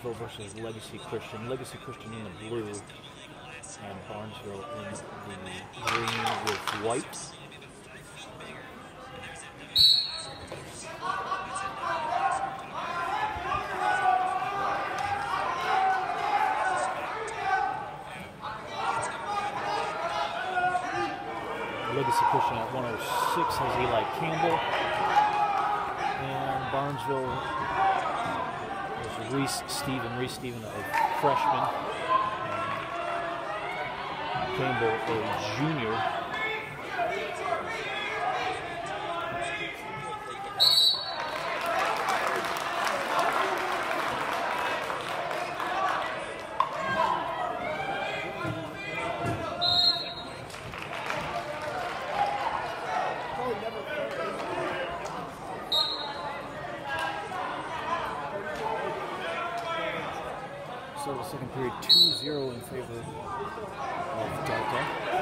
Barnesville versus Legacy Christian. Legacy Christian in the blue, and Barnesville in the green with white. Legacy Christian at 106 has Eli Campbell, and Barnesville is Reese Stephen, a freshman, and Campbell a junior. So the second period, 2-0 in favor of Delta.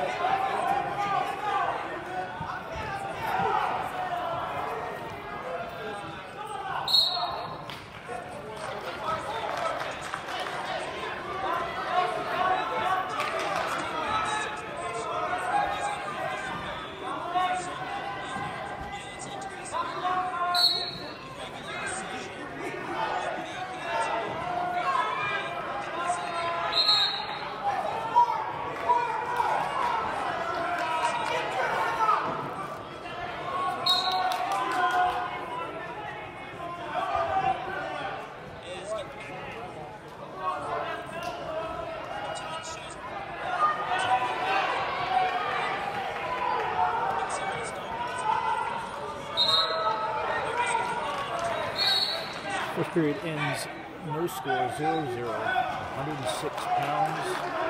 First period ends no score, 0-0, 106 pounds.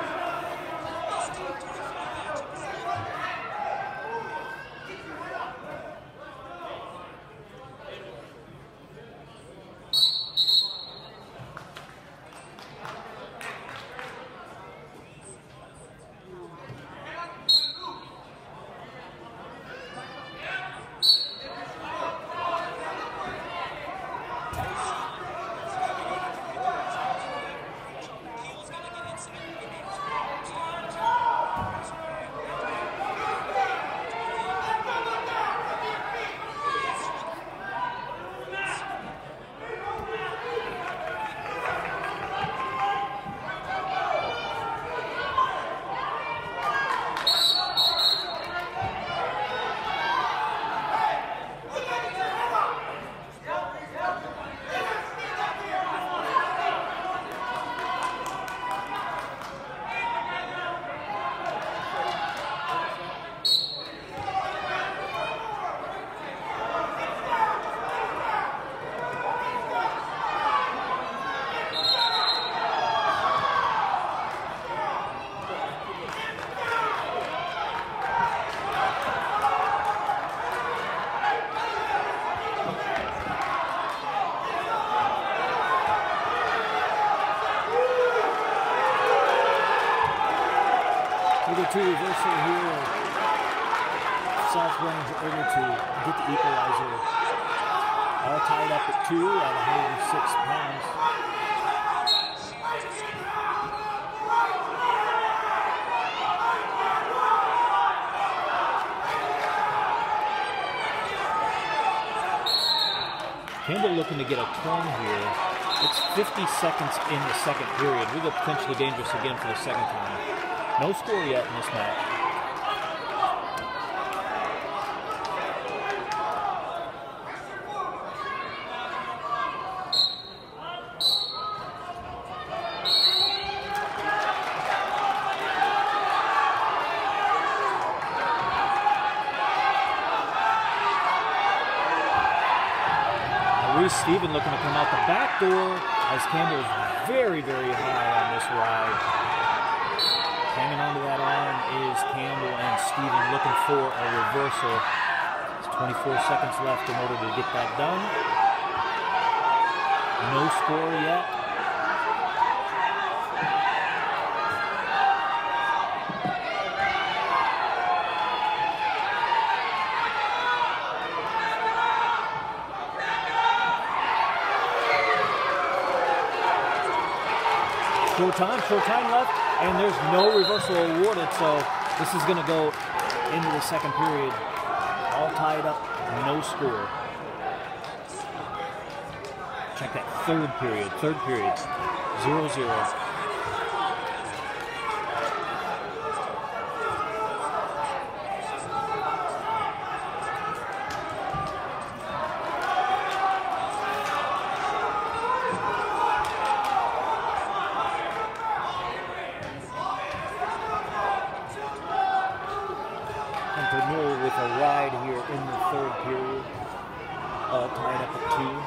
We go to reversal here. South Range able to get the equalizer. All tied up at 2 at 106 pounds. Campbell looking to get a turn here. It's 50 seconds in the second period. We look potentially dangerous again for the second time. No score yet in this match. Reese Stephen looking to come out the back door as Campbell is very, very high on this ride. Hanging onto that arm is Campbell, and Stephen looking for a reversal. There's 24 seconds left in order to get that done. No score yet. Short time left, and there's no reversal awarded, so this is going to go into the second period. All tied up, no score. Check that third period, 0-0. With a ride here in the third period, all tied up at 2.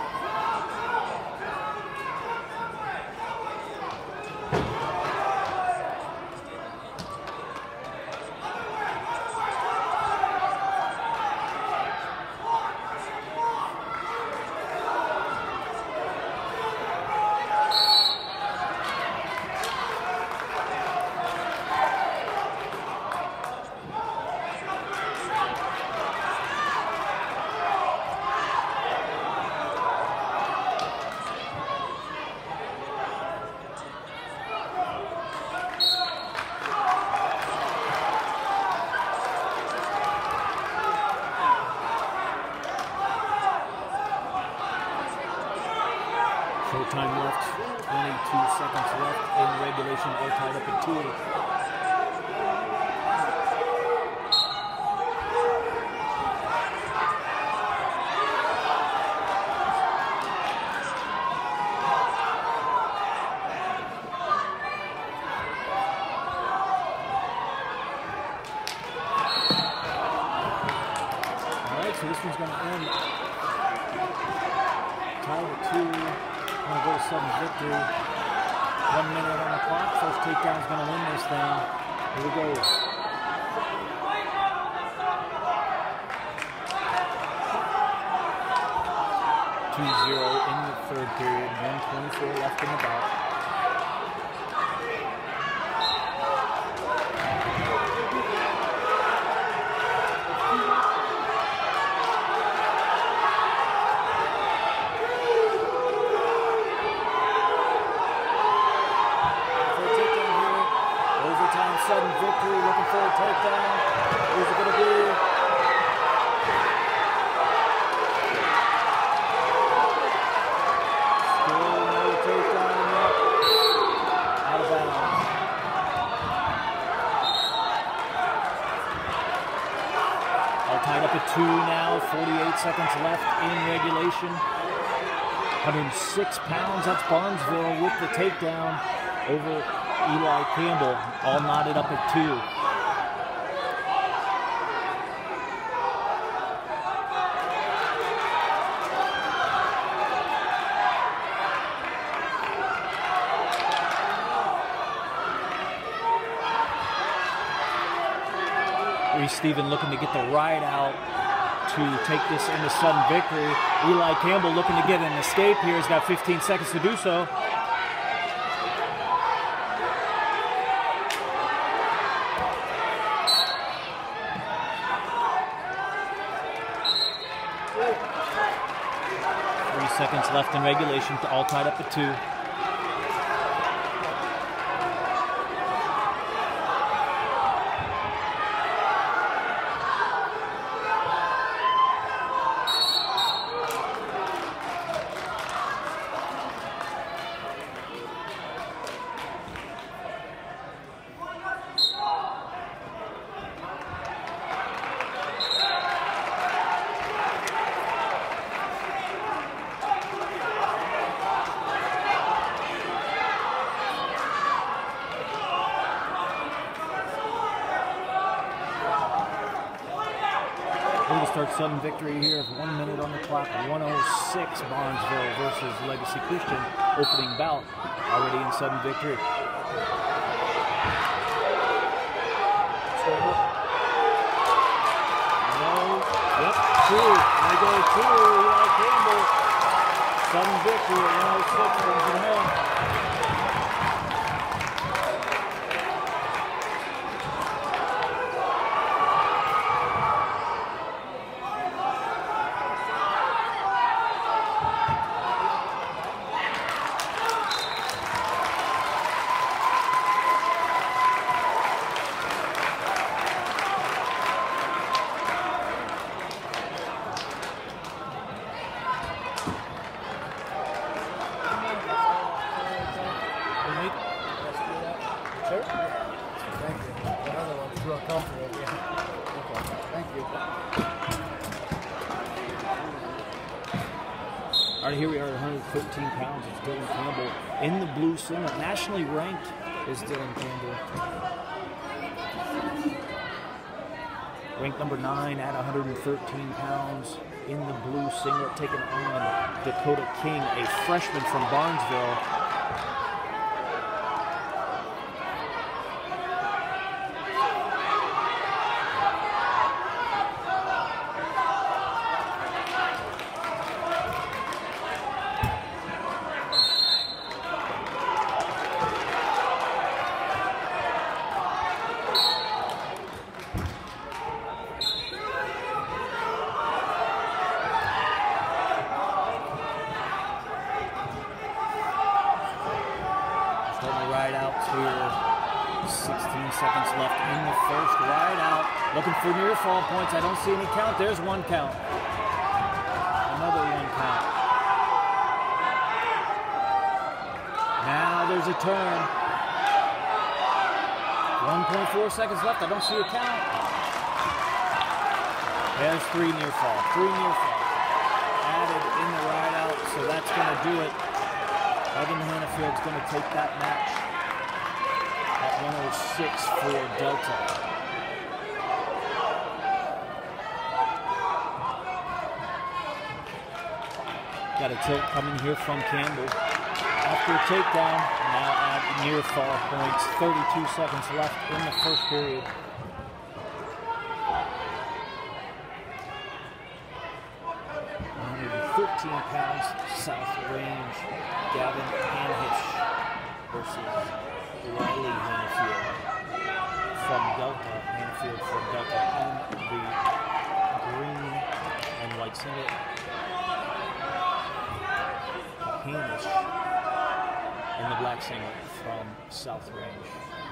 Time left, 22 seconds left in regulation, all tied up at 2. All right, so this one's going to end tied at 2. Going to go to sudden victory. 1 minute on the clock. First takedown is going to win this thing. Here we go. 2-0 in the third period. 1:24 left in the bout. 2 now, 48 seconds left in regulation. 106 pounds, that's Barnesville with the takedown over Eli Campbell, all knotted up at 2. Reese Stephen looking to get the ride out to take this into sudden victory. Eli Campbell looking to get an escape here. He's got 15 seconds to do so. Seconds left in regulation, all tied up at 2. Start sudden victory here of 1 minute on the clock. 106 Barnesville versus Legacy Christian. Opening bout already in sudden victory. Yep, 2. There go 2. Eli Campbell. Sudden victory at 106 brings it home. real comfortable. Yeah. Okay. Thank you. All right, here we are at 113 pounds. It's Dylan Campbell in the blue singlet. Nationally ranked is Dylan Campbell. Ranked number 9 at 113 pounds in the blue singlet, taking on Dakota King, a freshman from Barnesville. Ride out here, 16 seconds left in the first. Ride out, looking for near fall points. I don't see any count. There's one count. Another one count. Now there's a turn. 1.4 seconds left. I don't see a count. There's 3 near fall. 3 near fall added in the ride out, so that's going to do it. Evan Hannafield's going to take that match at 106 for Delta. Got a tilt coming here from Campbell. After a takedown, now at near fall points. 32 seconds left in the first period. Pounds, South Range, Gavin Hanhish versus Riley Hannafield from Delta. Hannafield from Delta in the green and white singlet. Hanhish in the black singlet from South Range.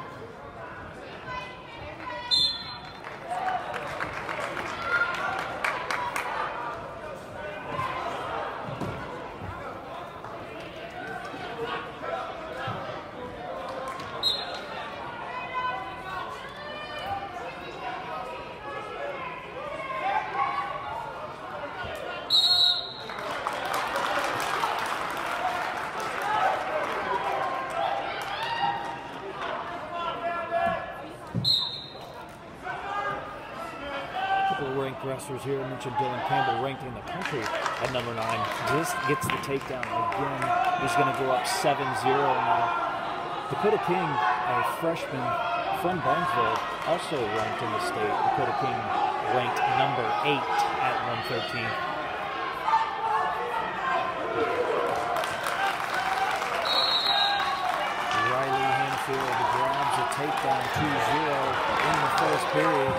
Ranked wrestlers here. I mentioned Dylan Campbell, ranked in the country at number 9. Just gets the takedown again. He's going to go up 7-0 now. Dakota King, a freshman from Barnesville, also ranked in the state. Dakota King ranked number 8 at 113. Riley Hanfield grabs a takedown 2-0 in the first period.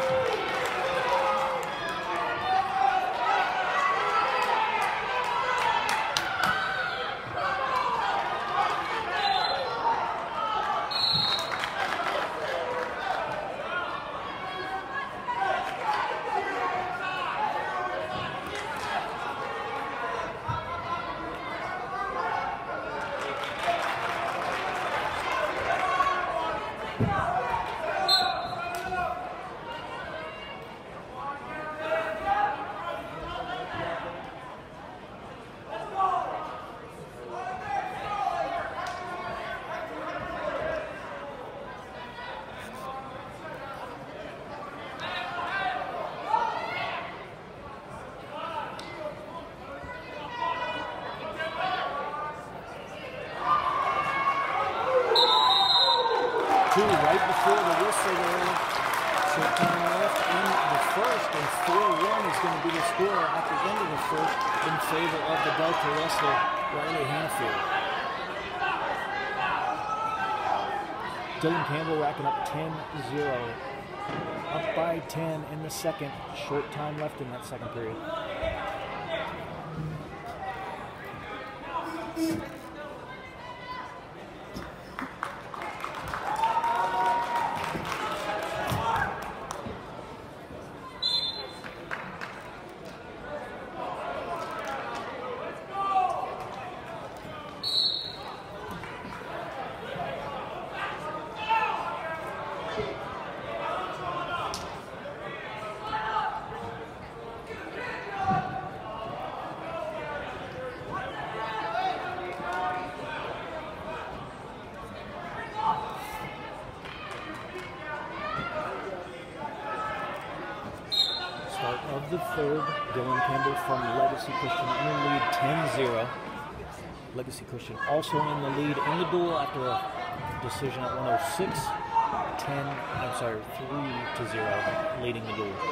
Right before the whistle there. Short time left in the first, and 4-1 is going to be the score at the end of the first in favor of the Delta wrestler, Riley Hanfield. Dylan Campbell racking up 10-0. Up by 10 in the second. Short time left in that second period. Start of the third. Dylan Campbell from Legacy Christian in the lead, 10-0. Legacy Christian also in the lead in the duel after a decision at 106. 3-0, leading the duel.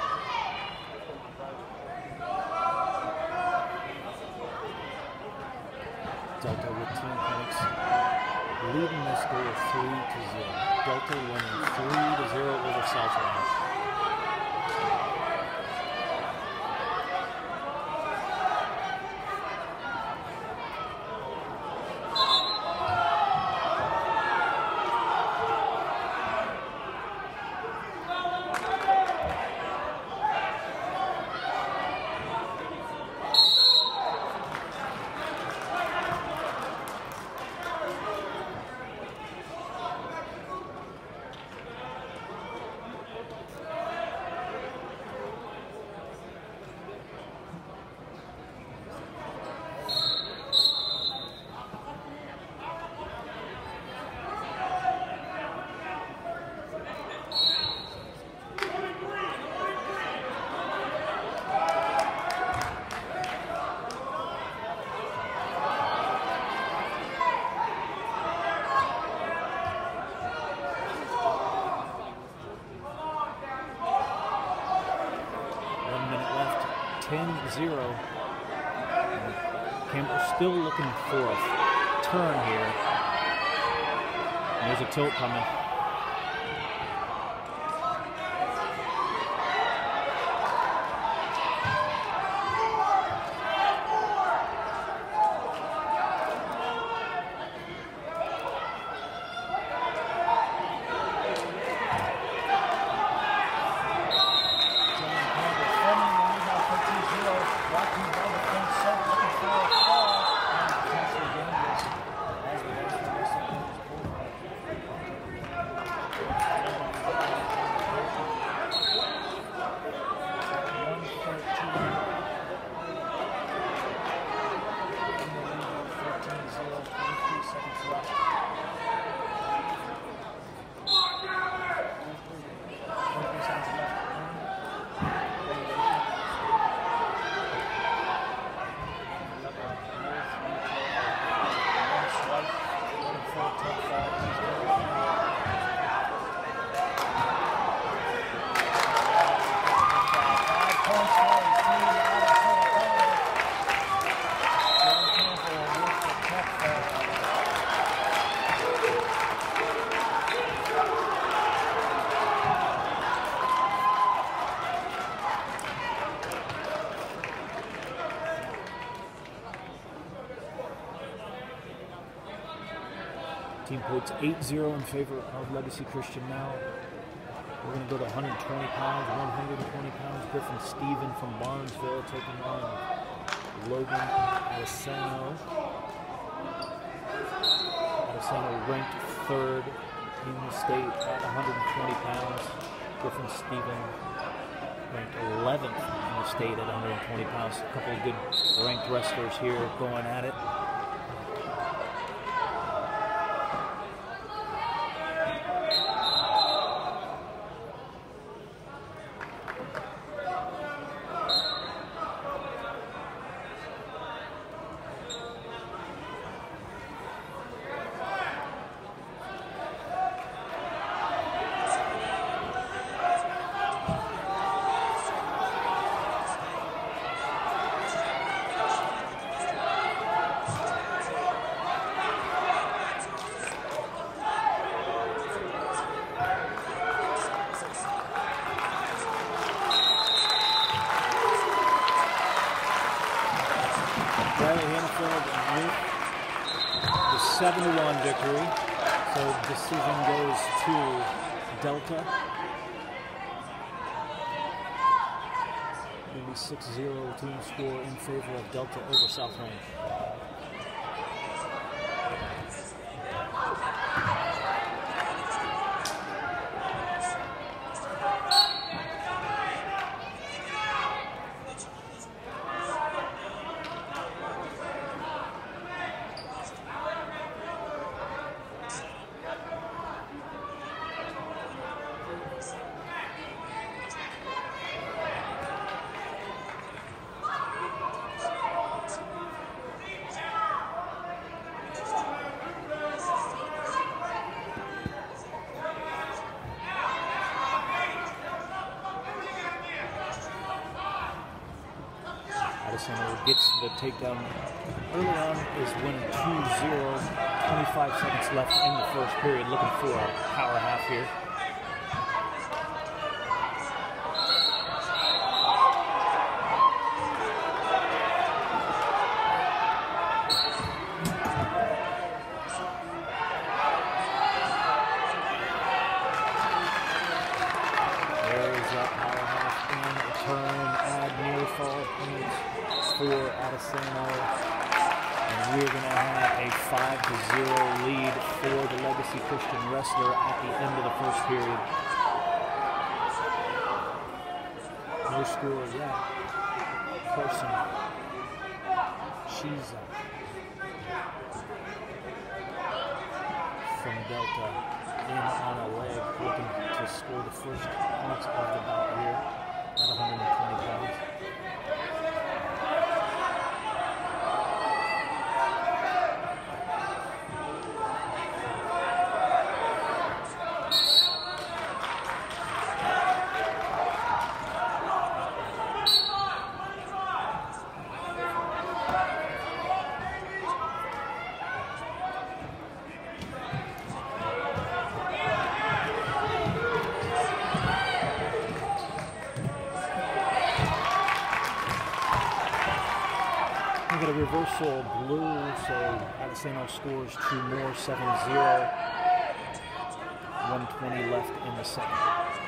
Delta with 10 points, leading this duel 3-0. Delta winning 3-0 over Southland. Campbell still looking for a turn here. There's a tilt coming. Team points 8-0 in favor of Legacy Christian now. We're going to go to 120 pounds, 120 pounds. Griffin Stephen from Barnesville taking on Logan Adesano. Adesano ranked third in the state at 120 pounds. Griffin Stephen ranked 11th in the state at 120 pounds. A couple of good ranked wrestlers here going at it. Riley Hannaford with the 7-1 victory. So decision goes to Delta. Maybe 6-0 team score in favor of Delta over South Range. Addisano gets the takedown early on, is winning 2-0. 25 seconds left in the first period, looking for a power half here. For Addisano, and we're going to have a 5-0 lead for the Legacy Christian Wrestler at the end of the first period. No score yet. Person, Shiza from Delta in on a leg, looking to score the first points of the bout here at 120 pounds. We get a reversal blue, so Addisano scores 2 more, 7-0. 120 left in the second.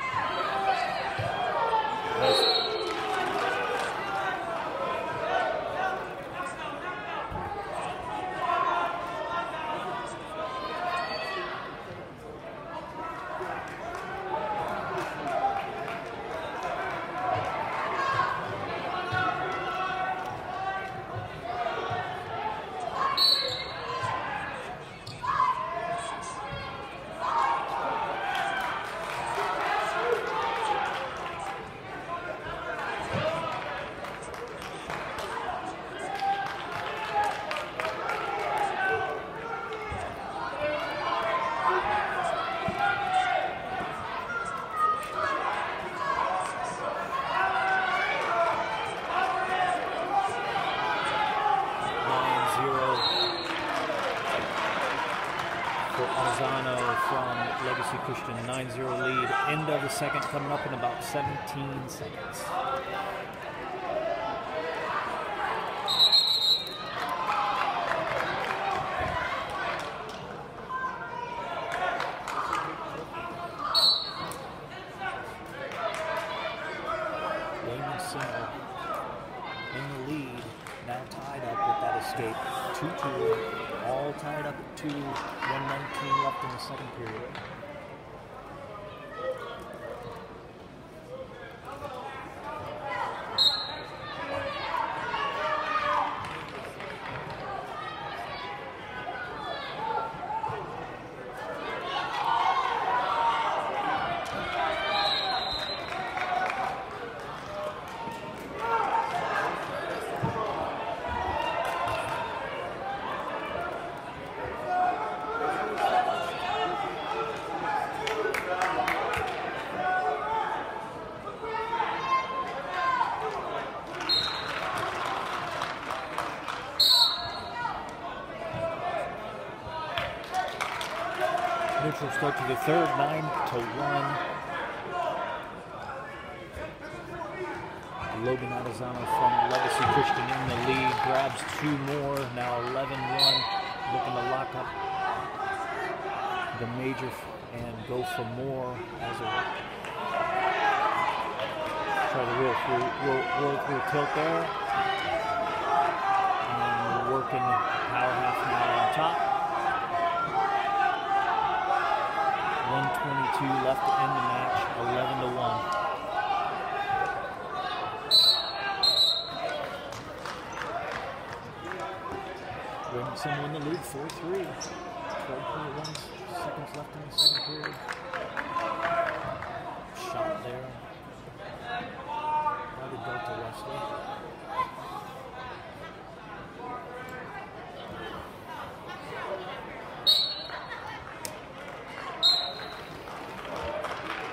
Addisano from Legacy Christian, 9-0 lead. End of the second coming up in about 17 seconds. Damon Singer in the lead, now tied up with that escape. 2-2, all tied up at 2, 119 left in the second period. Neutral start to the third, 9-1. Logan Addisano from Legacy Christian in the lead, grabs 2 more, now 11-1, looking to lock up the major and go for more as a try to roll through tilt there, and we're working power half now on top. 122 left to end the match, 11-1. Williamson win the lead, 4-3. 12.1 seconds left in the second period. Shot there by the Delta wrestler.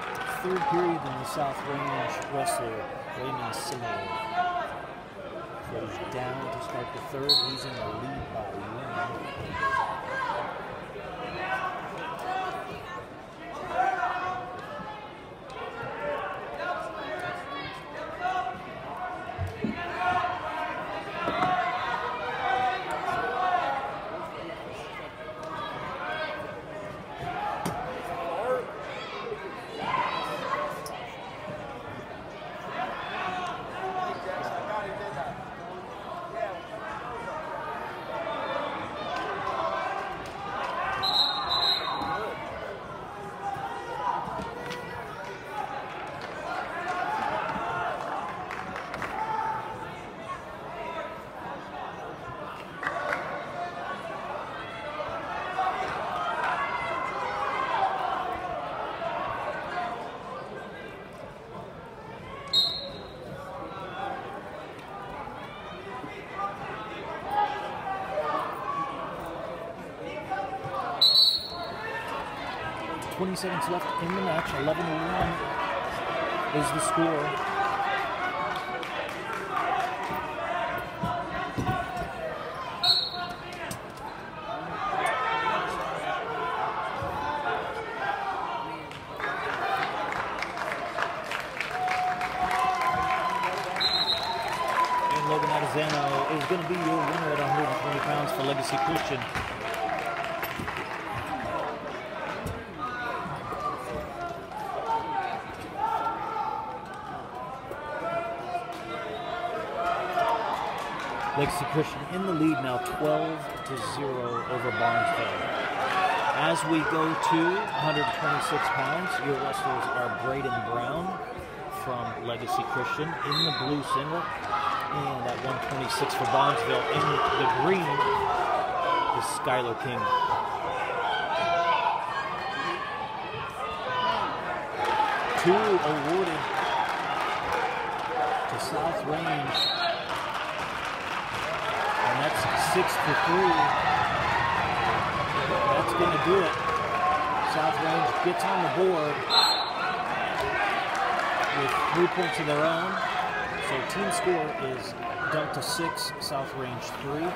Third period in the South Range wrestler, Raymond Singer goes down to start the third. He's in the lead by 1. 20 seconds left in the match. 11-1 is the score. And Logan Atazano is going to be your winner at 120 pounds for Legacy Christian. Legacy Christian in the lead now, 12-0 over Barnesville. As we go to 126 pounds, your wrestlers are Braden Brown from Legacy Christian in the blue singlet, and at 126 for Barnesville in the green is Skylar King. Two awarded to South Range. And that's 6-3. That's going to do it. South Range gets on the board with 3 points of their own. So team score is Delta 6, South Range 3.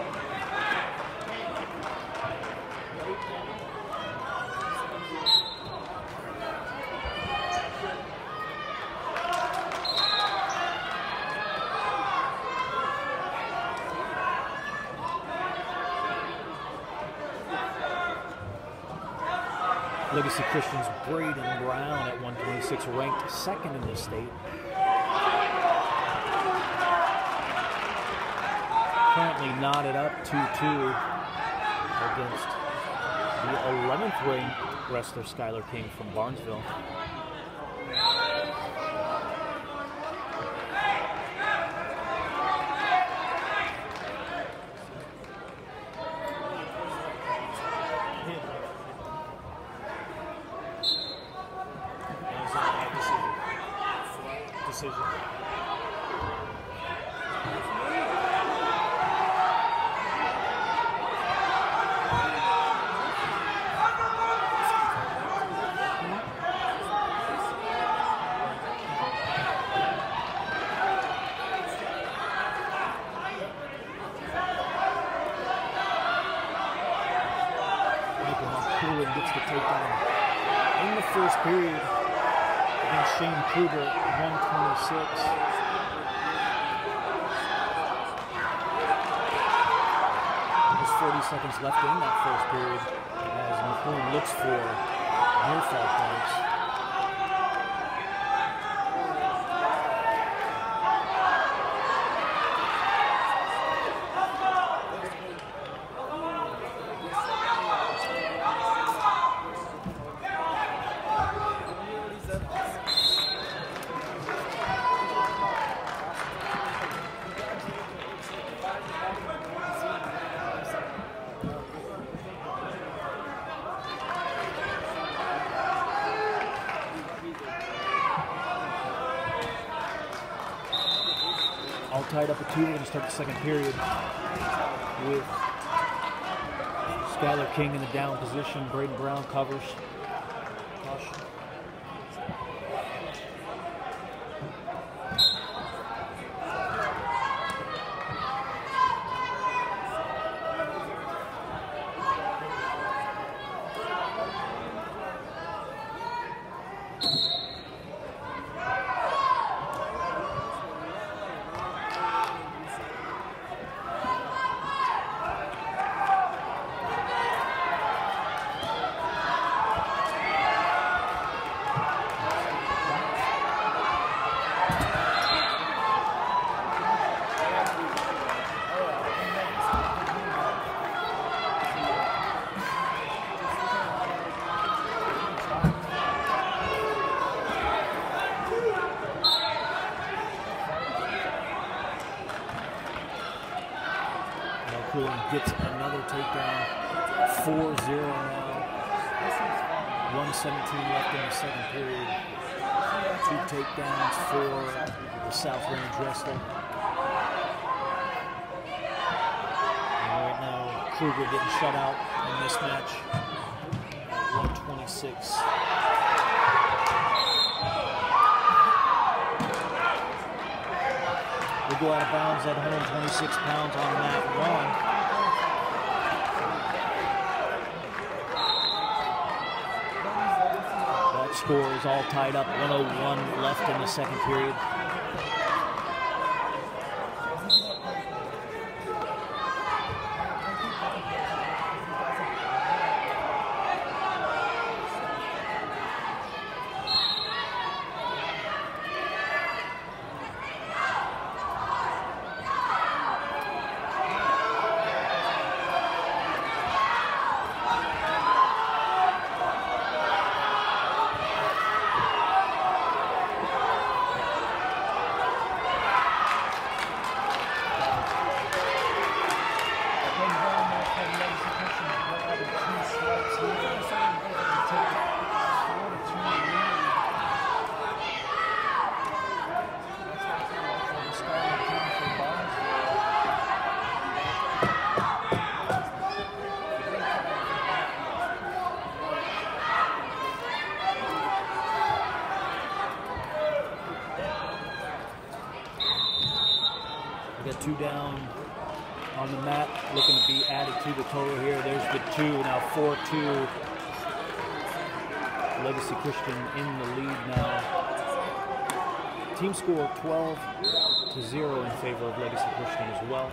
Legacy Christian's Braden Brown at 126, ranked second in the state. Currently knotted up 2-2 against the 11th ranked wrestler Skylar King from Barnesville. Gets the takedown in the first period against Shane Kruger, 126. There's 40 seconds left in that first period as McCoon looks for near fall points. All tied up at 2. We're going to start the second period with Skylar King in the down position. Braden Brown covers. Caution. Coolin gets another takedown. 4-0 now. 1:17 left in the second period. 2 takedowns for the South Range wrestler. And right now, Kruger getting shut out in this match. 126. We go out of bounds at 126 pounds on mat 1. That score is all tied up. 1:01 left in the second period. We got 2 down on the mat, looking to be added to the total here. There's the 2, now 4-2. Legacy Christian in the lead now. Team score 12-0 in favor of Legacy Christian as well.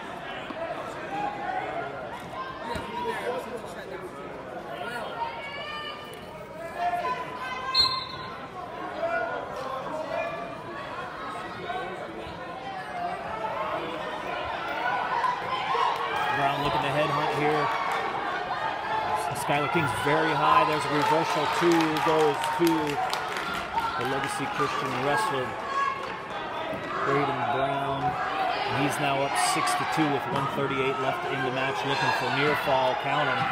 Brown looking to headhunt here. Skylar King's very high. There's a reversal. 2 goes to the Legacy Christian wrestler, Braden Brown. And he's now up 6-2 with 1:38 left in the match, looking for near fall. Count him.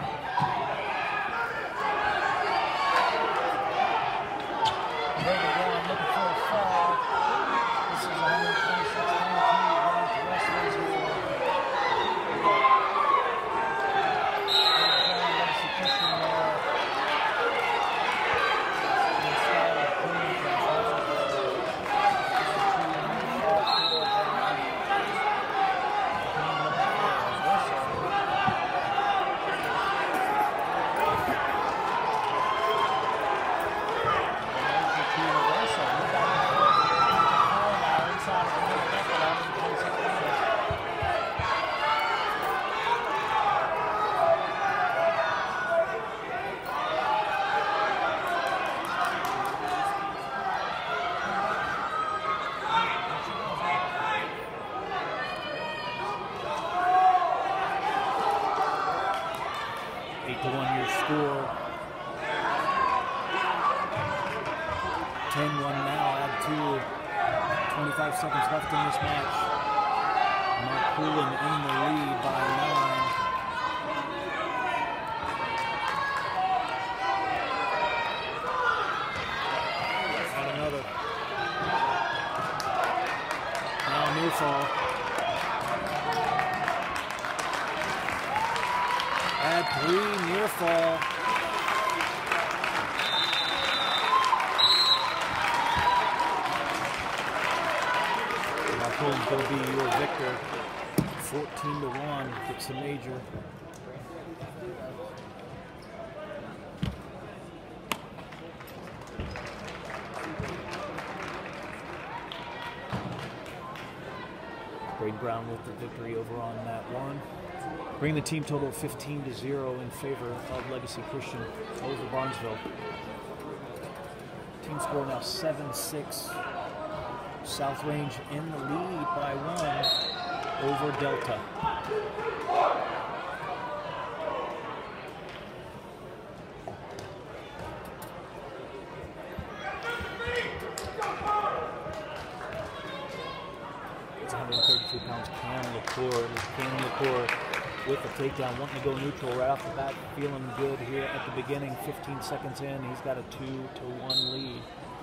Braden Brown looking for a fall. This is 126 pounds. The wrestlers here. Your score. 10-1 now, add 25 seconds left in this match. Mark Coolin in the lead by 9. Add another. Now near fall. Add 3, near fall. Mark Colin's going to be your victor. 14-1, gets the major. Braden Brown with the victory over on mat 1. Bring the team total 15-0 in favor of Legacy Christian over Barnesville. Team score now 7-6. South Range in the lead by 1 over Delta. It's 135. 32 pounds, Cam LaCour. Cam LaCour with the takedown, wanting to go neutral right off the bat, feeling good here at the beginning. 15 seconds in, he's got a 2-1 lead.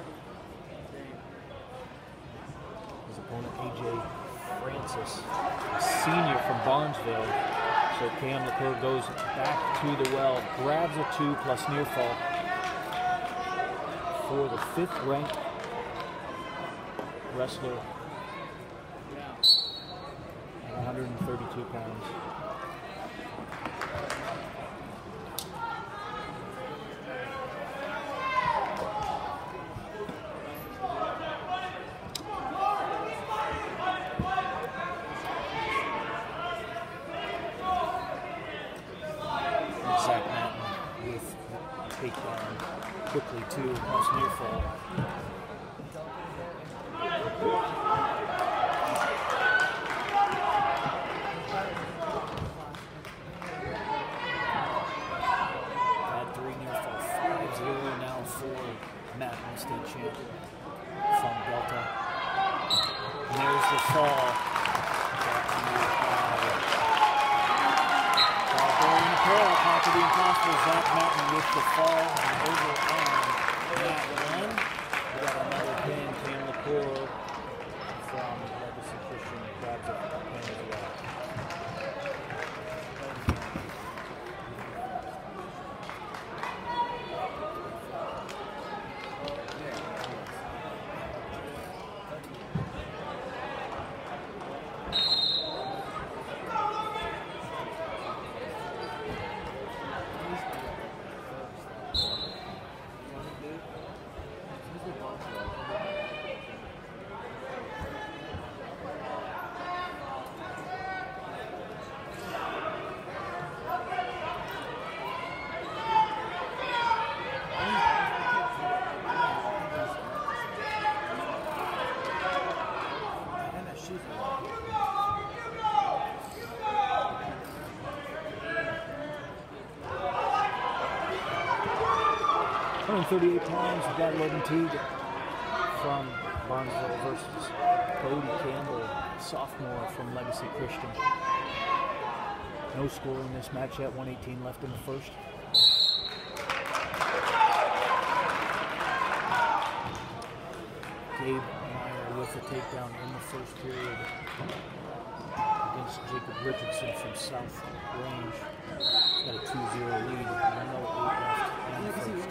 His opponent, AJ Francis, a senior from Barnesville. So Cam LaCour goes back to the well, grabs a 2 plus near fall for the 5th ranked wrestler at 132 pounds. Zach Matten with takedown quickly too, plus near fall. Had 3 near fall, 5-0 now for Matten, state champ from Delta. And there's the fall. Top of the impossible, Zach Matten with the fall and over on Matt 1. We got another pin, Cam LaCour from Legacy Christian grabs a pin as well. .38 pounds, we got Logan Teague from Barnesville versus Cody Campbell, sophomore from Legacy Christian. No score in this match yet, 1:18 left in the first. Gabe Meyer with a takedown in the first period against Jacob Richardson from South Range. He's got a 2-0 lead, 1:08 left in the first.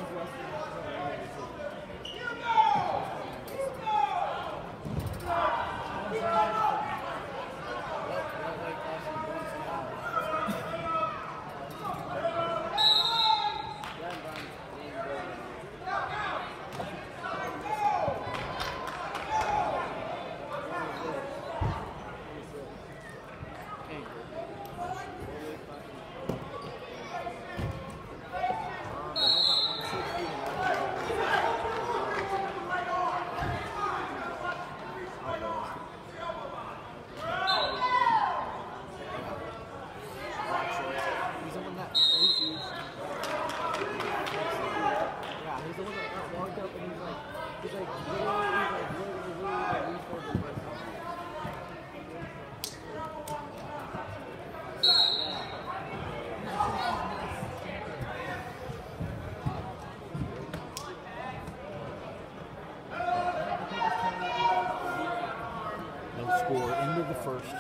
Score into the first.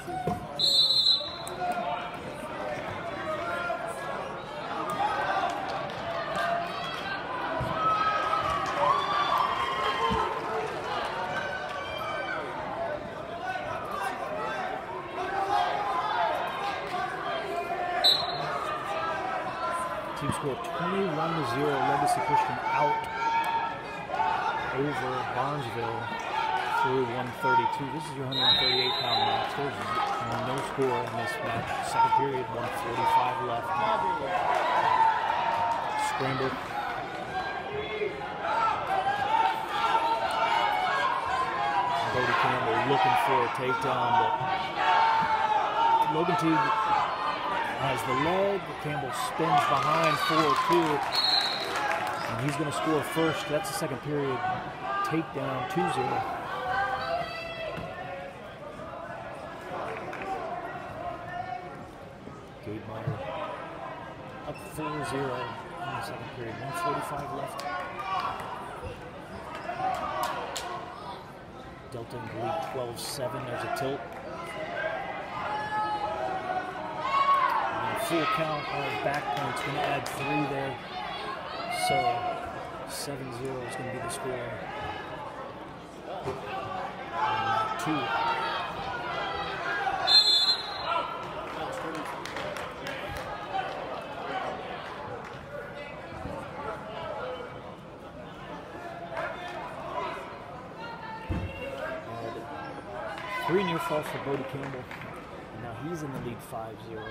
Team score 21-0. Legacy Christian out over Barnesville through 132. This is your 138-pound match. There's no score in this match. Second period, 145 left. Scramble. Cody Campbell looking for a takedown, but Logan Teague has the leg. Campbell spins behind 4-2, and he's going to score first. That's the second period. Takedown 2-0. 4-0 in the second period. 1:45 left. Delta in the lead 12-7. There's a tilt. And a full count of back points. Going to add 3 there. So 7-0 is going to be the score. And 2. Three near falls for Bodie Campbell. And now he's in the lead 5-0.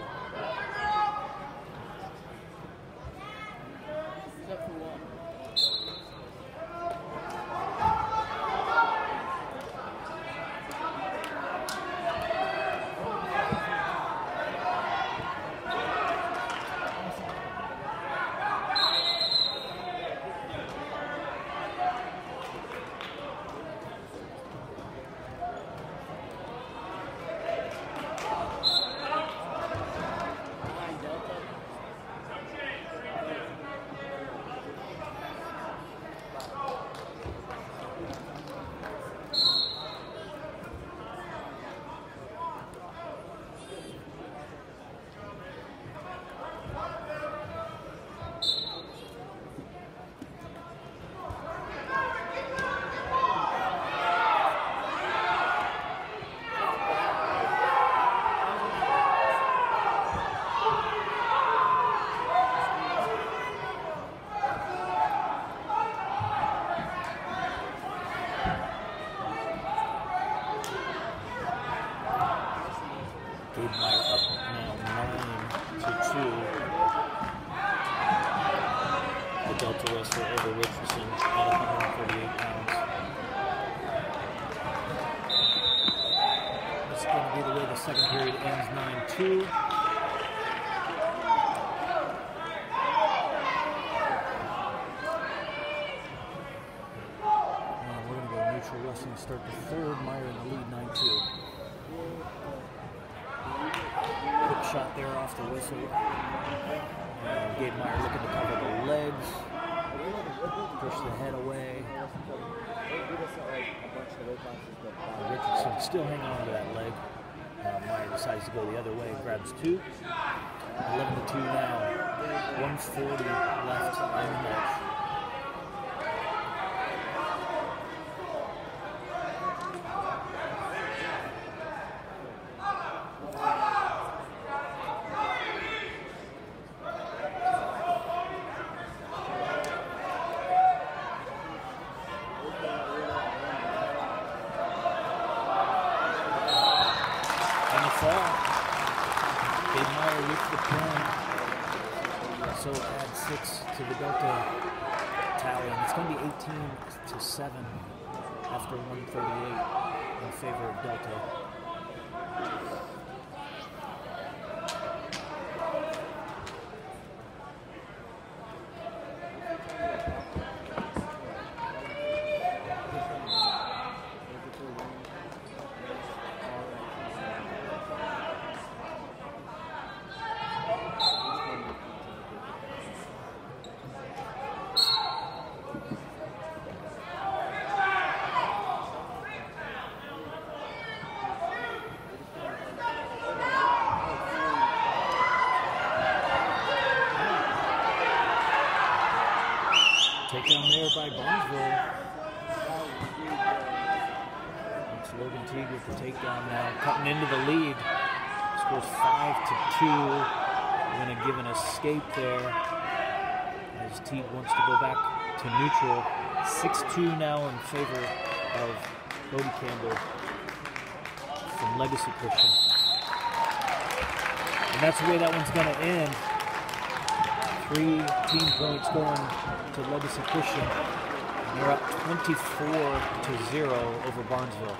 Second period ends 9-2. And we're going to go neutral wrestling to start the third. Meyer in the lead 9-2. Quick shot there off the whistle. And Gabe Meyer looking to cover the legs. Push the head away. Richardson still hanging on to that leg. Meyer decides to go the other way, grabs 2. 11-2 now. 1:40 left in the match. So add 6 to the Delta tally, and it's going to be 18-7 after 1:38 in favor of Delta. Takedown there by Barnesville. It's Logan Teague with the takedown now, cutting into the lead. Scores 5-2. We're going to give an escape there as Teague wants to go back to neutral. 6-2 now in favor of Bodie Campbell from Legacy Christian. And that's the way that one's going to end. 3 team points going to Legacy Christian. And they're up 24-0 over Barnesville.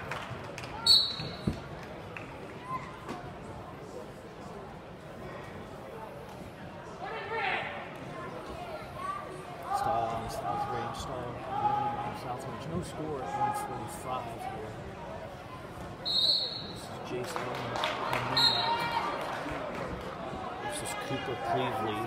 South Range, no score at 1:45 here. This is Jason coming in. This is Cooper Cleveland.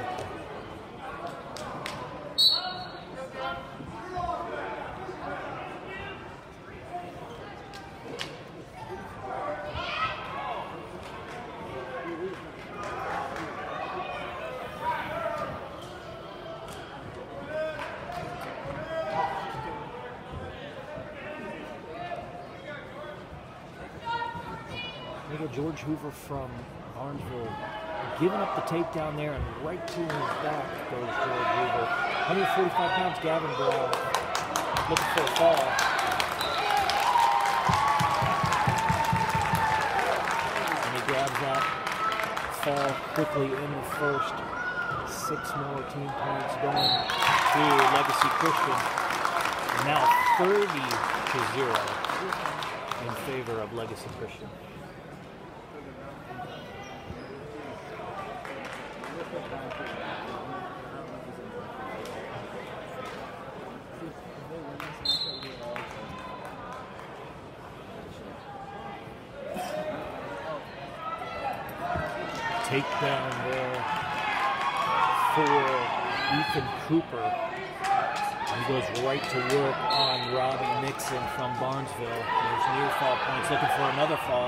George Hoover from Barnesville giving up the takedown there, and right to his back goes George Hoover. 145 pounds, Gavin Brown looking for a fall. And he grabs that fall quickly in the first. 6 more team points going to Legacy Christian. Now 30-0 in favor of Legacy Christian. Takedown there for Ethan Cooper. He goes right to work on Robbie Nixon from Barnesville. There's near fall points, looking for another fall.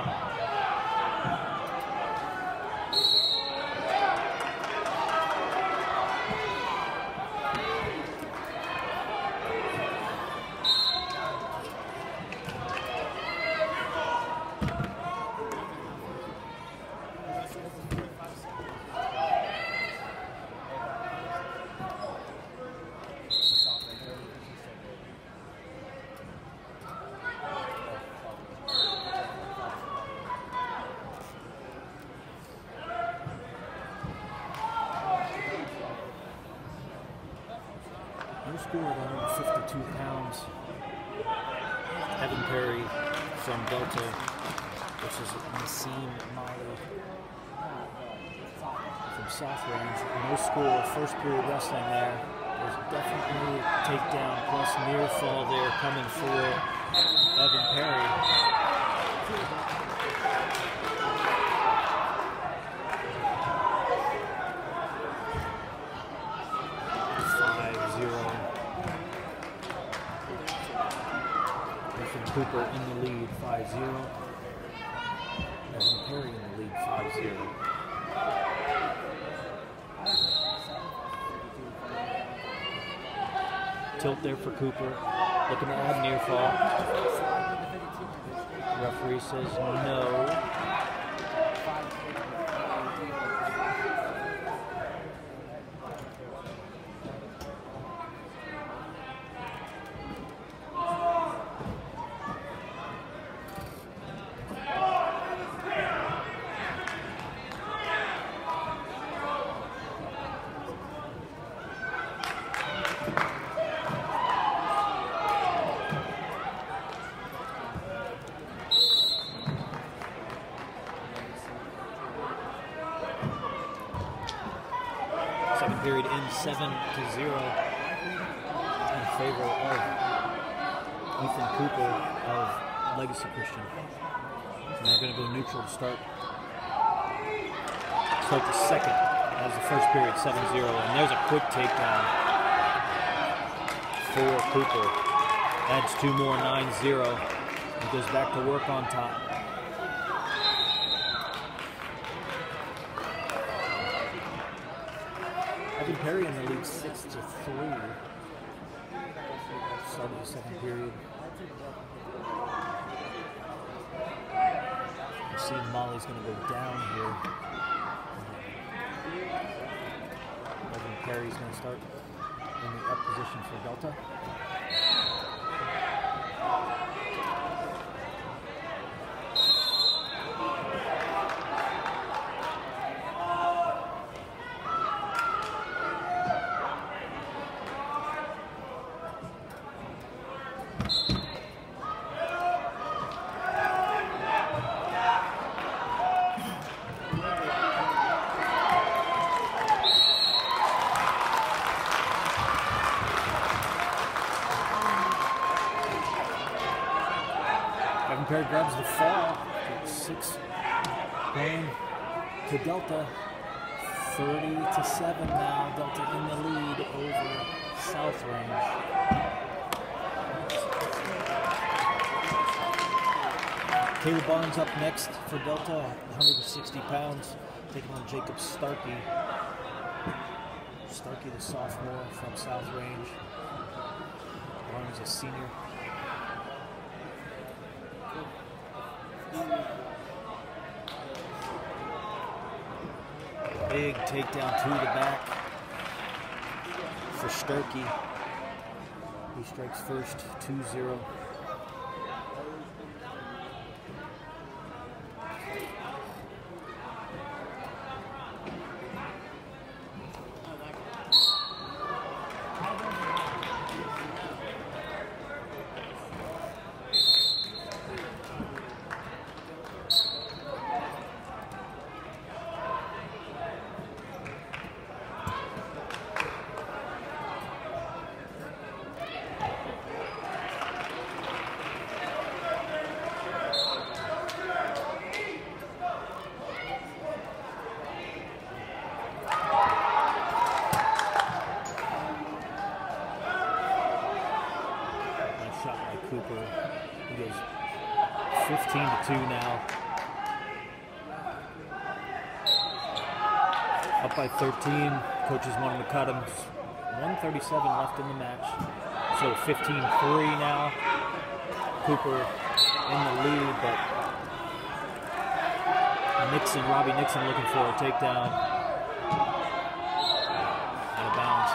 Scored 152 pounds. Evan Perry from Delta versus Nassim Mali from South Range. No score, first period wrestling there. There's definitely a takedown plus near fall there coming for Evan Perry. Cooper in the lead, 5-0. Evan Perry in the lead, 5-0. Tilt there for Cooper, looking to add near fall. Referee says no. Second period in 7-0 in favor of Ethan Cooper of Legacy Christian. And they're going to go neutral to start the second as the first period 7-0. And there's a quick takedown for Cooper. Adds 2 more, 9-0. He goes back to work on top. Evan Perry in the lead 6-3. Start of the second period. You see Molly's going to go down here. Evan Perry's going to start in the up position for Delta. Evan Perry grabs the fall. 6 going to Delta. 30-7 now. Delta in the lead over South Range. Caleb Barnes up next for Delta, 160 pounds, taking on Jacob Starkey. Starkey, the sophomore from South Range. Barnes, a senior. Big takedown to the back for Starkey. He strikes first, 2-0. Cooper. He goes 15-2 now. Up by 13. Coaches wanting to cut him. 1:37 left in the match. So 15-3 now. Cooper in the lead, but Robbie Nixon looking for a takedown. Out of bounds.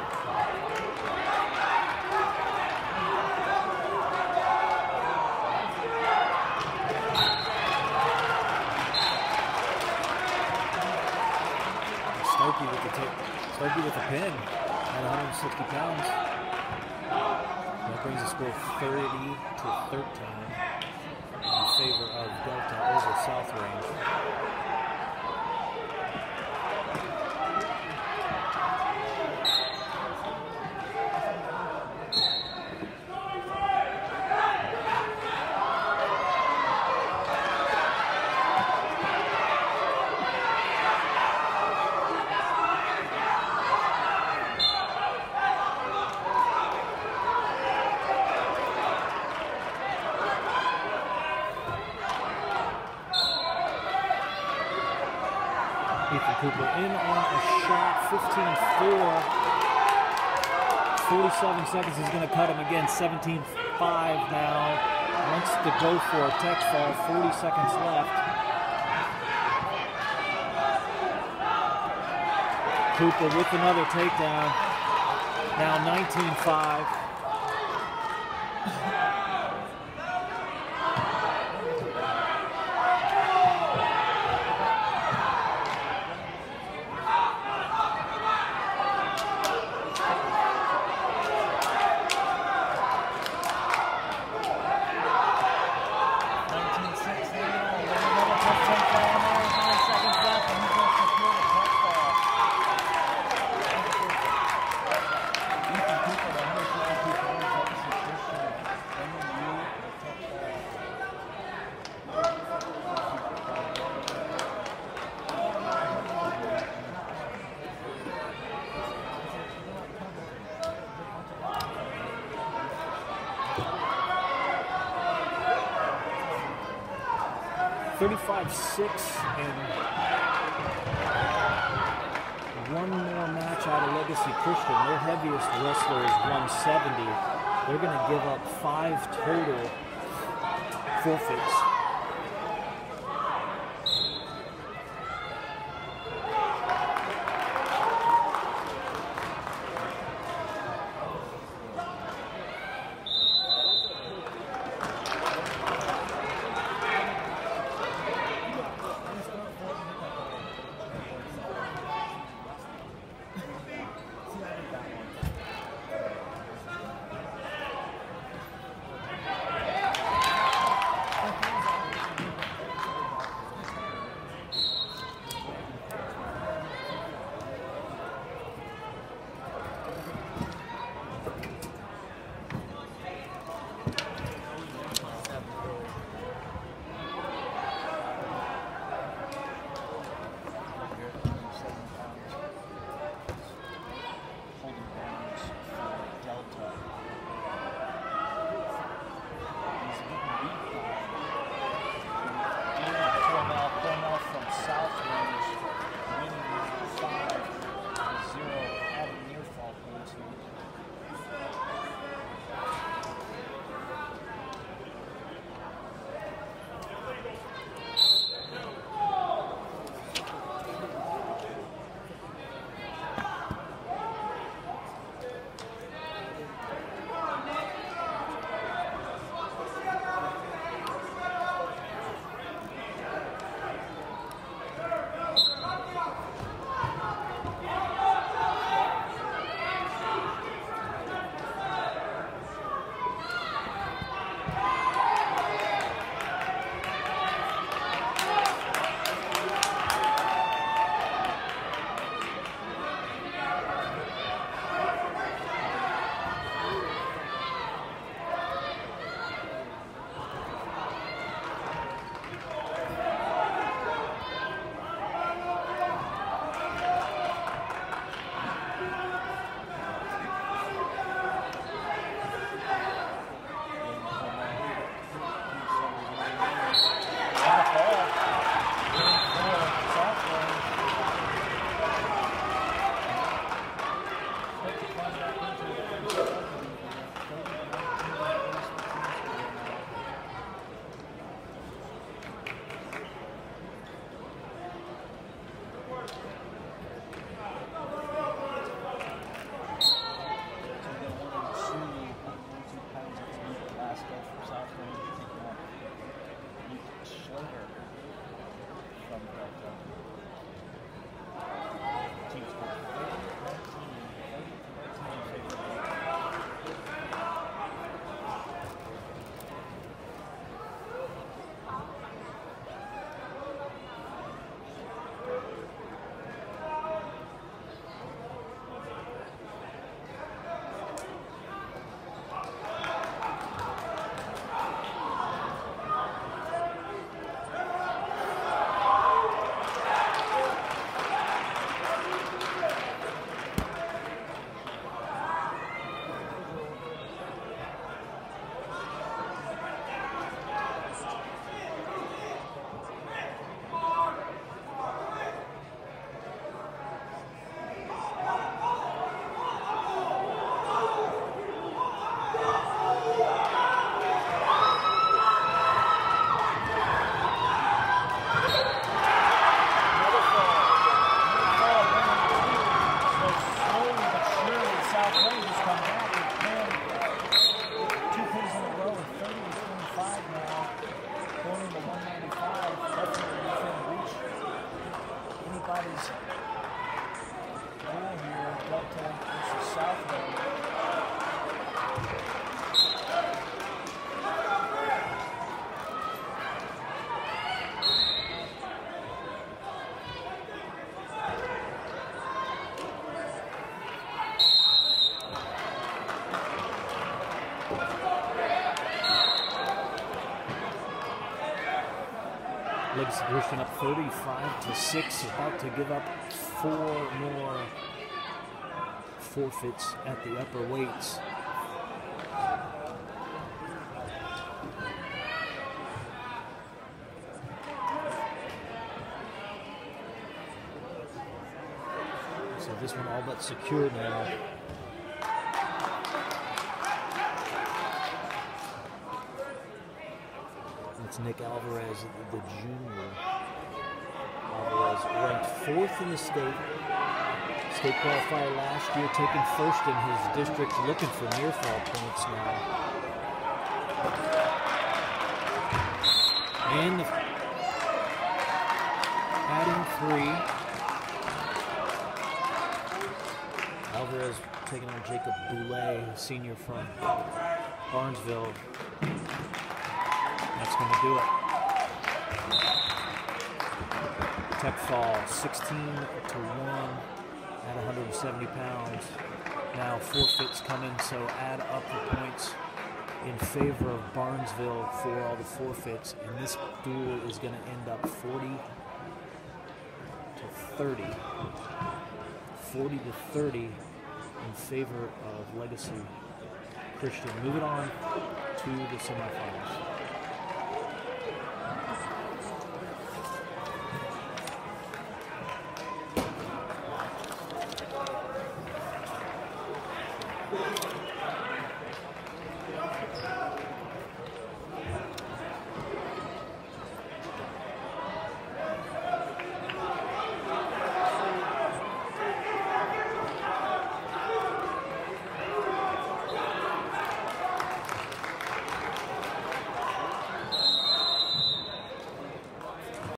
Starkey with a pin at 160 pounds. That brings the score 30-13 in favor of Delta over South Range. Ethan Cooper in on a shot, 15-4. 47 seconds, he's going to cut him again, 17-5 now. Wants to go for a tech fall, 40 seconds left. Cooper with another takedown, now 19-5. And one more match out of Legacy Christian. Their heaviest wrestler is 170. They're going to give up 5 total forfeits. Team score 35-6, about to give up 4 more forfeits at the upper weights. So this one all but secured now. It's Nick Alvarez, the junior. Alvarez ranked 4th in the state qualifier last year, taken 1st in his district, looking for near fall points now. And adding 3. Alvarez taking on Jacob Boulay, senior from Barnesville. That's going to do it. Tech fall 16-1 at 170 pounds. Now forfeits coming, so add up the points in favor of Barnesville for all the forfeits, and this duel is going to end up 40-30. 40-30 in favor of Legacy Christian. Moving on to the semifinals.